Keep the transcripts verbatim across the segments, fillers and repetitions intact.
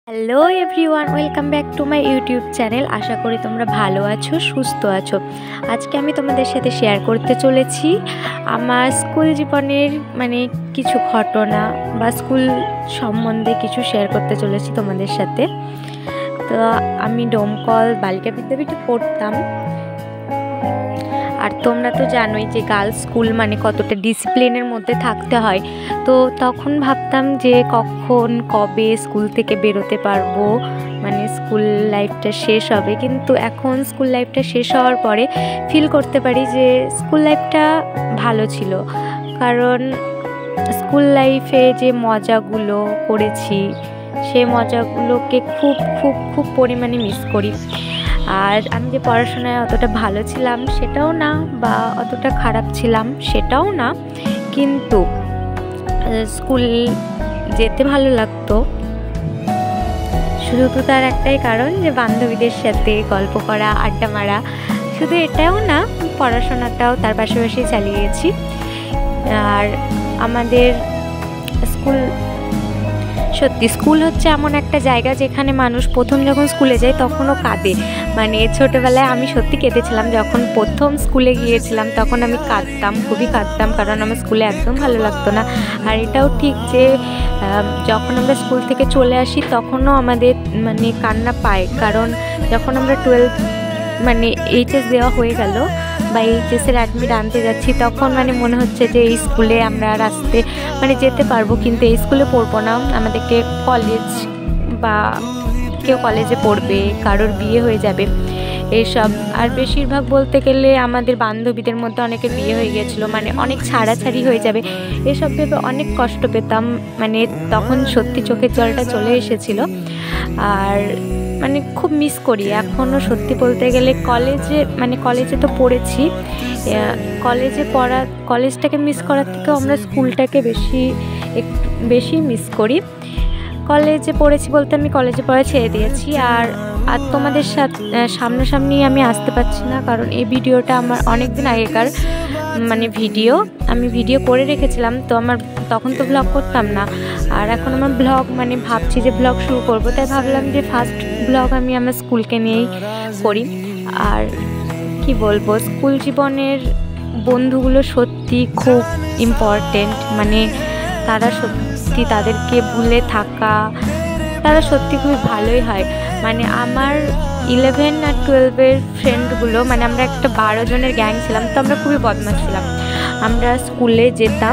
Hello everyone, welcome back to my YouTube channel. আশা করি তোমরা ভালো আছো, সুস্থ আছো। আজকে আমি তোমাদের সাথে শেয়ার করতে চলেছি আমার স্কুল জীবনের মানে কিছু ঘটনা বা স্কুল সম্বন্ধে কিছু শেয়ার করতে চলেছি তোমাদের সাথে। তো আমি ডোমকল বালিকা বিদ্যাপীঠে পড়তাম, আর তোমরা তো জানোই যে গার্লস স্কুল মানে কতটা ডিসিপ্লিনের মধ্যে থাকতে হয়। তো তখন ভাবতাম যে কখন কবে স্কুল থেকে বেরোতে পারবো, মানে স্কুল লাইফটা শেষ হবে। কিন্তু এখন স্কুল লাইফটা শেষ হওয়ার পরে ফিল করতে পারি যে স্কুল লাইফটা ভালো ছিল, কারণ স্কুল লাইফে যে মজাগুলো করেছি সেই মজাগুলোকে খুব খুব খুব পরিমাণে মিস করি। আর আমি যে পড়াশোনায় অতটা ভালো ছিলাম সেটাও না, বা অতটা খারাপ ছিলাম সেটাও না, কিন্তু স্কুল যেতে ভালো লাগতো শুধু তো তার একটাই কারণ যে বান্ধবীদের সাথে গল্প করা, আড্ডা মারা। শুধু এটাও না, পড়াশোনাটাও তার পাশাপাশি চালিয়ে গেছি। আর আমাদের স্কুল, সত্যি স্কুল হচ্ছে এমন একটা জায়গা যেখানে মানুষ প্রথম যখন স্কুলে যায় তখনও কাঁদে। মানে ছোটোবেলায় আমি সত্যি কেঁদেছিলাম যখন প্রথম স্কুলে গিয়েছিলাম, তখন আমি কাঁদতাম, খুবই কাঁদতাম, কারণ আমার স্কুলে একদম ভালো লাগতো না। আর এটাও ঠিক যে যখন আমরা স্কুল থেকে চলে আসি তখনও আমাদের মানে কান্না পায়, কারণ যখন আমরা টুয়েলভ মানে এইচএস দেওয়া হয়ে গেল বা এইচএসের অ্যাডমিট আনতে যাচ্ছি, তখন মানে মনে হচ্ছে যে এই স্কুলে আমরা আর আসতে মানে যেতে পারবো, কিন্তু এই স্কুলে পড়বো না, আমাদেরকে কলেজ বা কেউ কলেজে পড়বে, কারোর বিয়ে হয়ে যাবে এইসব। আর বেশিরভাগ বলতে গেলে আমাদের বান্ধবীদের মধ্যে অনেকে বিয়ে হয়ে গিয়েছিলো, মানে অনেক ছাড়াছাড়ি হয়ে যাবে, এসব ভেবে অনেক কষ্ট পেতাম। মানে তখন সত্যি চোখের জলটা চলে এসেছিলো। আর মানে খুব মিস করি এখনও সত্যি বলতে গেলে। কলেজে মানে কলেজে তো পড়েছি, কলেজে পড়া কলেজটাকে মিস করার থেকেও আমরা স্কুলটাকে বেশি একটু বেশি মিস করি। কলেজে পড়েছি বলতে আমি কলেজে পড়া ছেড়ে দিয়েছি। আর আর তোমাদের সাথে সামনাসামনি আমি আসতে পারছি না, কারণ এই ভিডিওটা আমার অনেক দিন আগেকার মানে ভিডিও, আমি ভিডিও করে রেখেছিলাম, তো আমার তখন তো ব্লগ করতাম না। আর এখন আমার ব্লগ মানে ভাবছি যে ব্লগ শুরু করব, তাই ভাবলাম যে ফার্স্ট ব্লগ আমি আমার স্কুলকে নিয়েই করি। আর কি বলবো, স্কুল জীবনের বন্ধুগুলো সত্যি খুব ইম্পর্টেন্ট, মানে তারা সত্যি, তাদেরকে ভুলে থাকা তারা সত্যি খুবই ভালোই হয়। মানে আমার ইলেভেন আর টুয়েলভের ফ্রেন্ডগুলো, মানে আমরা একটা বারো জনের গ্যাং ছিলাম, তো আমরা খুবই বদমাশ ছিলাম। আমরা স্কুলে যেতাম,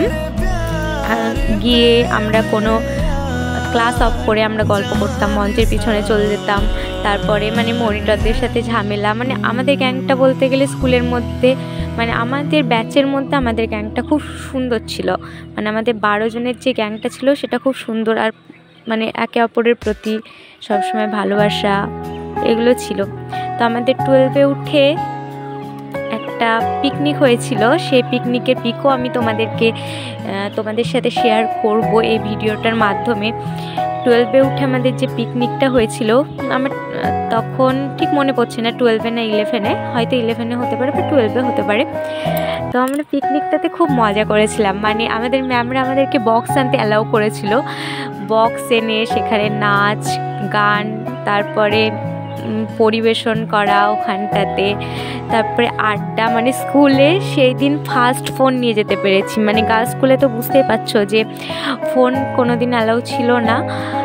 গিয়ে আমরা কোনো ক্লাস অফ করে আমরা গল্প করতাম, মঞ্চের পিছনে চলে যেতাম, তারপরে মানে মনিটরদের সাথে ঝামেলা। মানে আমাদের গ্যাংটা বলতে গেলে স্কুলের মধ্যে মানে আমাদের ব্যাচের মধ্যে আমাদের গ্যাংটা খুব সুন্দর ছিল। মানে আমাদের বারো জনের যে গ্যাংটা ছিল সেটা খুব সুন্দর, আর মানে একে অপরের প্রতি সবসময় ভালোবাসা এগুলো ছিল। তো আমাদের টুয়েলভে উঠে একটা পিকনিক হয়েছিল, সেই পিকনিকের পিকও আমি তোমাদেরকে তোমাদের সাথে শেয়ার করব এই ভিডিওটার মাধ্যমে। টুয়েলভে উঠে আমাদের যে পিকনিকটা হয়েছিল, আমার তখন ঠিক মনে পড়ছে না টুয়েলভে না ইলেভেনে, হয়তো ইলেভেনে হতে পারে বা টুয়েলভে হতে পারে। তো আমরা পিকনিকটাতে খুব মজা করেছিলাম। মানে আমাদের ম্যামরা আমাদেরকে বক্স আনতে অ্যালাউ করেছিল, বক্স এনে সেখানে নাচ গান, তারপরে পরিবেশন করা ওখানটাতে, তারপরে আড্ডা। মানে স্কুলে সেই দিন ফার্স্ট ফোন নিয়ে যেতে পেরেছি। মানে গার্লস স্কুলে তো বুঝতেই পারছো যে ফোন কোনো দিন অ্যালাউ ছিল না।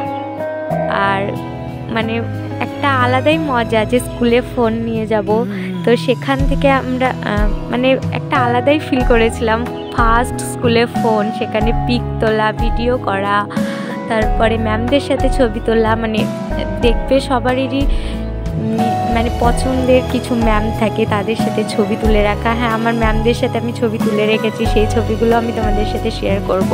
আর মানে একটা আলাদাই মজা যে স্কুলে ফোন নিয়ে যাব। তো সেখান থেকে আমরা মানে একটা আলাদাই ফিল করেছিলাম, ফার্স্ট স্কুলে ফোন, সেখানে পিক তোলা, ভিডিও করা, তারপরে ম্যামদের সাথে ছবি তোলা। মানে দেখবে সবারই মানে পছন্দের কিছু ম্যাম থাকে, তাদের সাথে ছবি তুলে রাখা। হ্যাঁ, আমার ম্যামদের সাথে আমি ছবি তুলে রেখেছি, সেই ছবিগুলো আমি তোমাদের সাথে শেয়ার করব।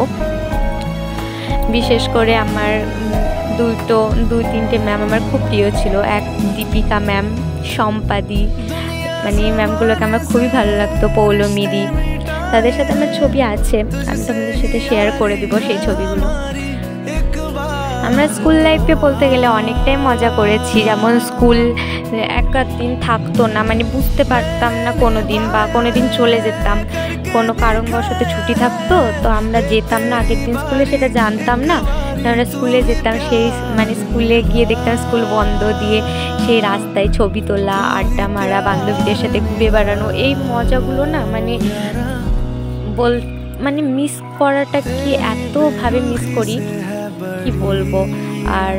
বিশেষ করে আমার দুটো দুই তিনটে ম্যাম আমার খুব প্রিয় ছিল। এক দীপিকা ম্যাম, সম্পাদি, মানে এই ম্যামগুলোকে আমার খুবই ভালো লাগতো, পৌলমিদি, তাদের সাথে আমার ছবি আছে, আমি তোমাদের সাথে শেয়ার করে দেবো সেই ছবিগুলো। আমরা স্কুল লাইফে বলতে গেলে অনেকটাই মজা করেছি। যেমন স্কুল এক আধ দিন থাকতো না, মানে বুঝতে পারতাম না কোনো দিন, বা কোনো দিন চলে যেতাম, কোনো কারণবশত ছুটি থাকতো তো আমরা যেতাম না আগের দিন স্কুলে, সেটা জানতাম না। আমরা স্কুলে যেতাম, সেই মানে স্কুলে গিয়ে দেখতাম স্কুল বন্ধ দিয়ে সেই রাস্তায় ছবি তোলা, আড্ডা মারা, বান্ধবীদের সাথে ঘুরে বেড়ানো, এই মজাগুলো না মানে বল মানে মিস করাটা কি এতভাবে মিস করি কি বলবো। আর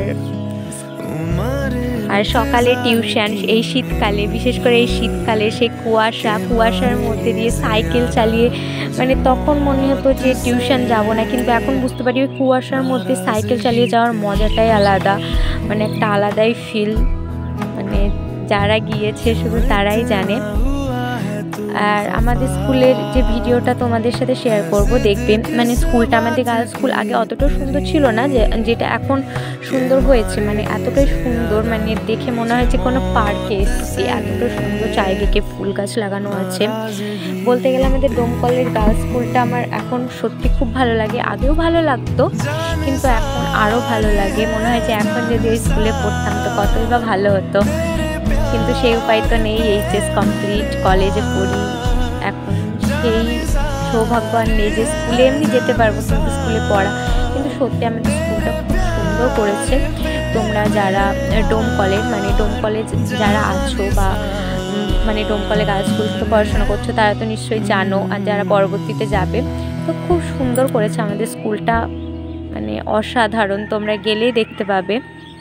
আর সকালে টিউশন, এই শীতকালে, বিশেষ করে এই শীতকালে সেই কুয়াশা কুয়াশার মধ্যে দিয়ে সাইকেল চালিয়ে, মানে তখন মনে হতো যে টিউশন যাব না, কিন্তু এখন বুঝতে পারি ওই কুয়াশার মধ্যে সাইকেল চালিয়ে যাওয়ার মজাটাই আলাদা, মানে একটা আলাদাই ফিল, মানে যারা গিয়েছে শুধু তারাই জানে। আর আমাদের স্কুলের যে ভিডিওটা তোমাদের সাথে শেয়ার করব, দেখবে মানে স্কুলটা, আমাদের গার্লস স্কুল আগে অতটা সুন্দর ছিল না, যে যেটা এখন সুন্দর হয়েছে, মানে এতটাই সুন্দর, মানে দেখে মনে হয় যে কোনো পার্কে এসেছি, এতটা সুন্দর, চারিদিকে ফুল গাছ লাগানো আছে। বলতে গেলে আমাদের ডোমকলের গার্লস স্কুলটা আমার এখন সত্যি খুব ভালো লাগে, আগেও ভালো লাগতো কিন্তু এখন আরও ভালো লাগে। মনে হয় যে এখন যদি ওই স্কুলে পড়তাম তো কতই বা ভালো হতো, কিন্তু সেই উপায় তো নেই। এইচএস কমপ্লিট, কলেজে পড়ি, এখন সেই সৌভাগ্য আর নেই যে স্কুলে এমনি যেতে পারবো, কিন্তু স্কুলে পড়া। কিন্তু সত্যি আমাদের স্কুলটা খুব সুন্দর করেছে। তোমরা যারা ডোম কলেজ মানে ডোম কলেজ যারা আছো, বা মানে ডোম কলেজ গার্লস স্কুল থেকে পড়াশোনা করছো, তারা তো নিশ্চয়ই জানো, আর যারা পরবর্তীতে যাবে, তো খুব সুন্দর করেছে আমাদের স্কুলটা, মানে অসাধারণ, তোমরা গেলেই দেখতে পাবে।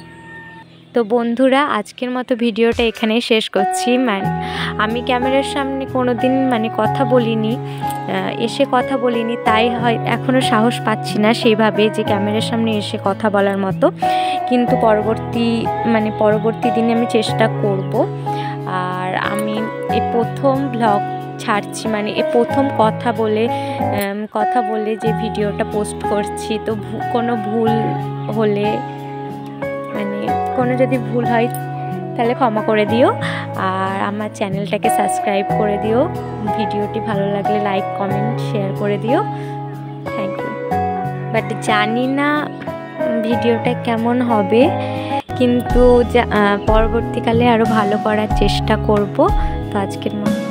তো বন্ধুরা, আজকের মতো ভিডিওটা এখানেই শেষ করছি। মানে আমি ক্যামেরার সামনে কোনো দিন মানে কথা বলিনি, এসে কথা বলিনি, তাই হয় এখনও সাহস পাচ্ছি না সেইভাবে যে ক্যামেরার সামনে এসে কথা বলার মতো, কিন্তু পরবর্তী মানে পরবর্তী দিনে আমি চেষ্টা করব। আর আমি এই প্রথম ব্লগ ছাড়ছি, মানে এই প্রথম কথা বলে কথা বলে যে ভিডিওটা পোস্ট করছি, তো কোনো ভুল হলে, মানে কোনো যদি ভুল হয় তাহলে ক্ষমা করে দিও, আর আমার চ্যানেলটাকে সাবস্ক্রাইব করে দিও, ভিডিওটি ভালো লাগলে লাইক কমেন্ট শেয়ার করে দিও। Thank you. বাট জানি না ভিডিওটা কেমন হবে, কিন্তু পরবর্তীকালে আরও ভালো করার চেষ্টা করব। তো আজকের মতো